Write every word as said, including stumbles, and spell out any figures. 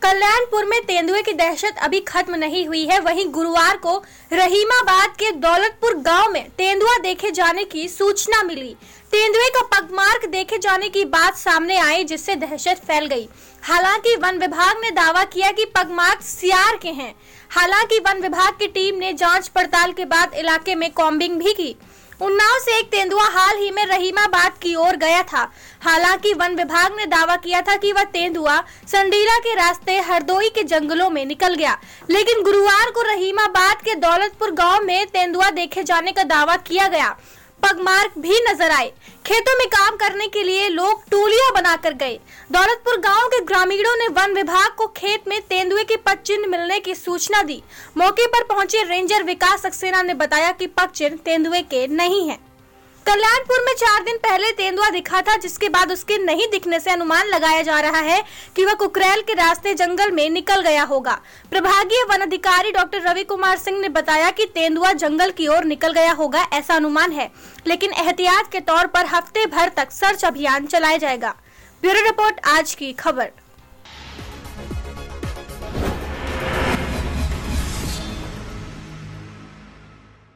कल्याणपुर में तेंदुए की दहशत अभी खत्म नहीं हुई है। वहीं गुरुवार को रहीमाबाद के दौलतपुर गांव में तेंदुआ देखे जाने की सूचना मिली। तेंदुए का पगमार्क देखे जाने की बात सामने आई, जिससे दहशत फैल गई। हालांकि वन विभाग ने दावा किया कि पगमार्क सियार के हैं। हालांकि वन विभाग की टीम ने जांच पड़ताल के बाद इलाके में कॉम्बिंग भी की। उन्नाव से एक तेंदुआ हाल ही में रहीमाबाद की ओर गया था। हालांकि वन विभाग ने दावा किया था कि वह तेंदुआ संडीला के रास्ते हरदोई के जंगलों में निकल गया, लेकिन गुरुवार को रहीमाबाद के दौलतपुर गांव में तेंदुआ देखे जाने का दावा किया गया। पगमार्क भी नजर आए। खेतों में काम करने के लिए लोग टोलियां बनाकर गए। दौलतपुर गांव के ग्रामीणों ने वन विभाग को खेत में तेंदुए के पग चिन्ह मिलने की सूचना दी। मौके पर पहुंचे रेंजर विकास सक्सेना ने बताया कि पग चिन्ह तेंदुए के नहीं है। कल्याणपुर में चार दिन पहले तेंदुआ दिखा था, जिसके बाद उसके नहीं दिखने से अनुमान लगाया जा रहा है कि वह कुकरेल के रास्ते जंगल में निकल गया होगा। प्रभागीय वन अधिकारी डॉक्टर रवि कुमार सिंह ने बताया कि तेंदुआ जंगल की ओर निकल गया होगा, ऐसा अनुमान है, लेकिन एहतियात के तौर पर हफ्ते भर तक सर्च अभियान चलाया जाएगा। ब्यूरो रिपोर्ट, आज की खबर।